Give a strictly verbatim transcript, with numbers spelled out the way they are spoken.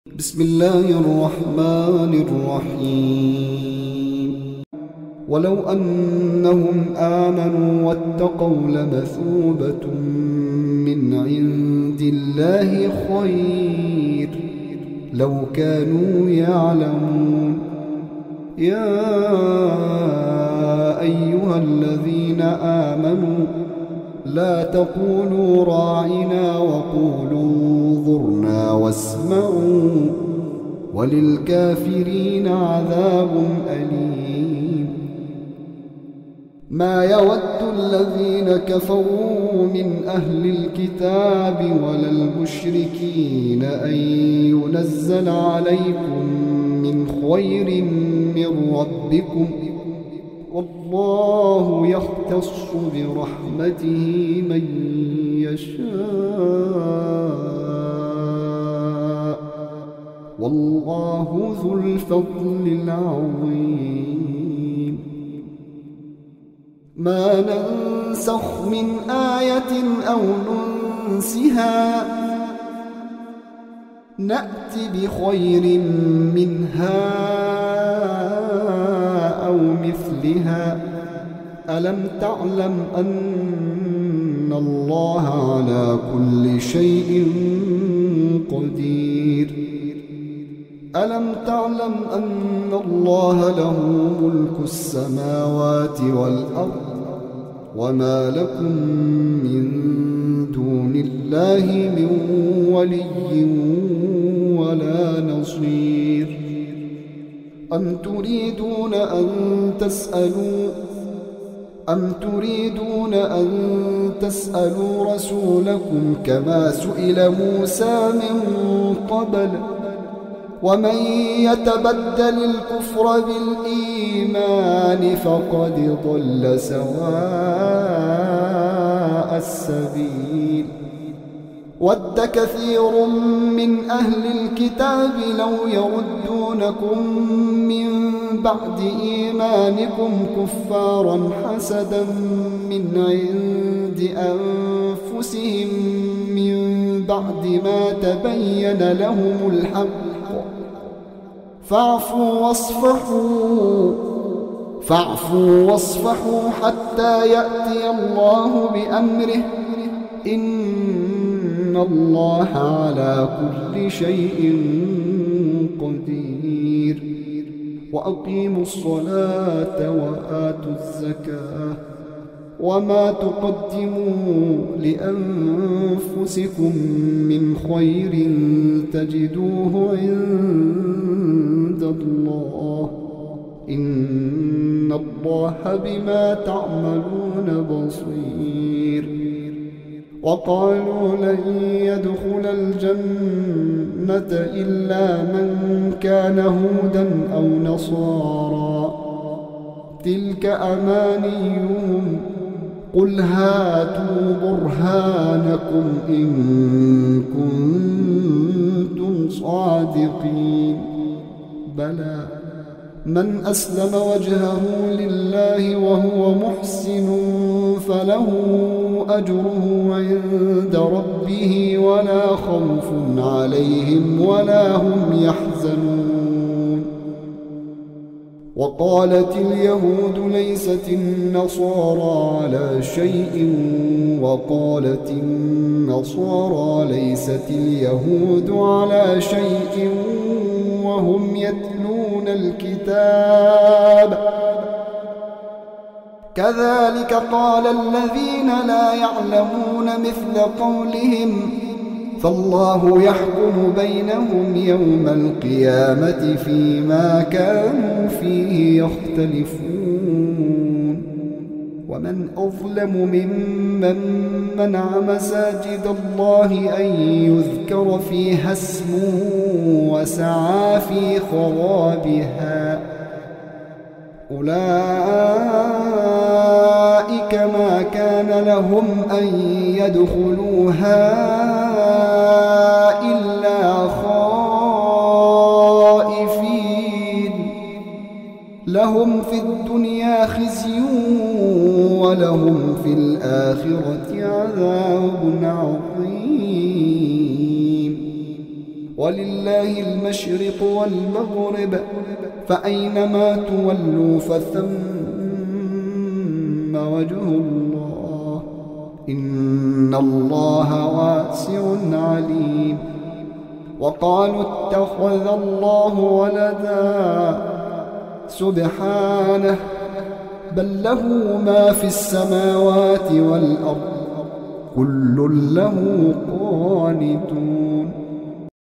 بسم الله الرحمن الرحيم ولو أنهم آمنوا واتقوا لمثوبة من عند الله خير لو كانوا يعلمون. يا أيها الذين آمنوا لا تقولوا راعنا وقولوا انظرنا واسمعوا وللكافرين عذاب أليم. ما يود الذين كفروا من أهل الكتاب ولا المشركين أن ينزل عليكم من خير من ربكم والله يختص برحمته من يشاء والله ذو الفضل العظيم. ما ننسخ من آية أو ننسها نأت بخير منها أو مثلها. ألم تعلم أن الله على كل شيء قدير؟ ألم تعلم أن الله له ملك السماوات والأرض وما لكم من دون الله من ولي ولا نصير؟ أم تريدون أن تسألوا أم تريدون أن تسألوا رسولكم كما سئل موسى من قبل ومن يتبدل الكفر بالإيمان فقد ضل سواء السبيل. ود كثير من أهل الكتاب لو يردونكم من بعد إيمانكم كفارا حسدا من عند أنفسهم من بعد ما تبين لهم الحق فاعفوا واصفحوا فاعفوا واصفحوا حتى يأتي الله بأمره إن الله على كل شيء قدير. وأقيموا الصلاة وآتوا الزكاة وما تقدموا لأنفسكم من خير تجدوه عند الله إن الله بما تعملون بصير. وقالوا لن يدخل الجنة إلا من كان هودا أو نصارى تلك أمانيهم قل هاتوا برهانكم إن كنتم صادقين. بلى من أسلم وجهه لله وهو محسن فله أجره عند ربه ولا خوف عليهم ولا هم يحزنون. وقالت اليهود ليست النصارى على شيء وقالت النصارى ليست اليهود على شيء وهم يتلون الكتاب كذلك قال الذين لا يعلمون مثل قولهم فالله يحكم بينهم يوم القيامة فيما كانوا فيه يختلفون. ومن أظلم ممن منع مساجد الله أن يذكر فيها اسمه وسعى في خرابها أولئك ما كان لهم أن يدخلوها إلا خائفين لهم في الدنيا خزي ولهم في الآخرة عذاب عظيم. ولله المشرق والمغرب فأينما تولوا فثم وجه الله إن الله واسع عليم. وقالوا اتخذ الله ولدا سبحانه بل له ما في السماوات والأرض كل له قانتون.